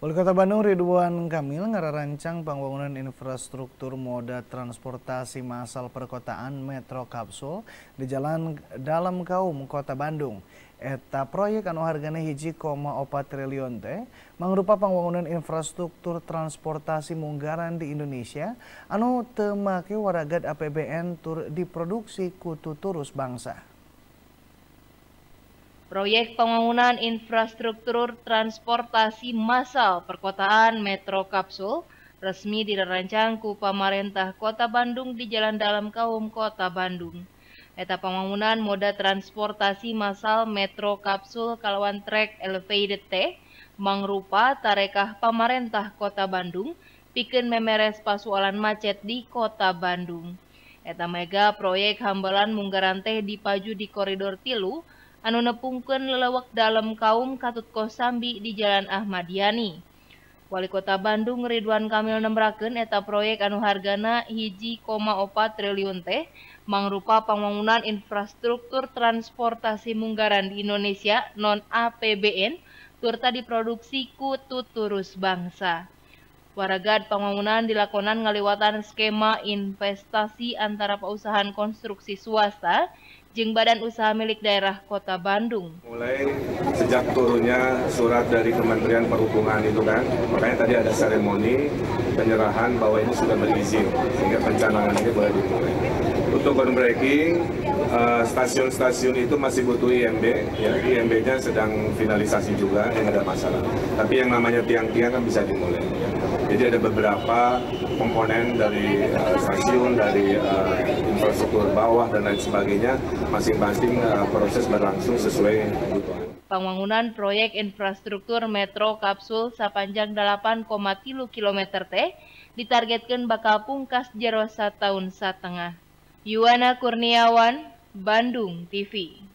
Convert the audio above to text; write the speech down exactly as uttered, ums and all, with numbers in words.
Wali Kota Bandung Ridwan Kamil ngarancang pembangunan infrastruktur moda transportasi massal perkotaan Metro Kapsul di Jalan Dalam Kaum Kota Bandung. Eta proyek anu hargana hiji koma opat triliun teh mangrupa pembangunan infrastruktur transportasi munggaran di Indonesia anu teu make waragad A P B N tur diproduksi ku tuturus bangsa. Proyek pembangunan infrastruktur transportasi massal perkotaan Metro Kapsul resmi dirancang ku pamarentah Kota Bandung di Jalan Dalam Kaum Kota Bandung. Eta pembangunan moda transportasi massal Metro Kapsul kalawan trek elevated teh mangrupa tarekah pamarentah Kota Bandung pikeun memeres pasualan macet di Kota Bandung. Eta mega proyek hambalan munggaran teh dipaju di koridor tilu anu nepungkeun lelewek Dalam Kaum Katut Kosambi di Jalan Ahmad Yani. Wali Kota Bandung Ridwan Kamil nembrakeun eta proyek anu hargana hiji koma opat triliun teh mangrupa pembangunan infrastruktur transportasi munggaran di Indonesia non A P B N turta diproduksi ku tuturus bangsa. Waragad pembangunan dilakonan ngaliwatan skema investasi antara pausahaan konstruksi swasta jeung badan usaha milik daerah Kota Bandung. Mulai sejak turunnya surat dari Kementerian Perhubungan itu kan, makanya tadi ada seremoni penyerahan bahwa ini sudah berizin, sehingga pencanangan ini boleh dimulai. Untuk groundbreaking, stasiun-stasiun itu masih butuh I M B, ya I M B-nya sedang finalisasi juga, yang ada masalah. Tapi yang namanya tiang-tiang kan bisa dimulai. Jadi ada beberapa komponen dari uh, stasiun, dari uh, infrastruktur bawah dan lain sebagainya, masing-masing uh, proses berlangsung sesuai kebutuhan. Pembangunan proyek infrastruktur Metro Kapsul sapanjang delapan koma tilu kilometer teh ditargetkeun bakal pungkas jero sataun satengah. Yuwana Kurniawan, Bandung T V.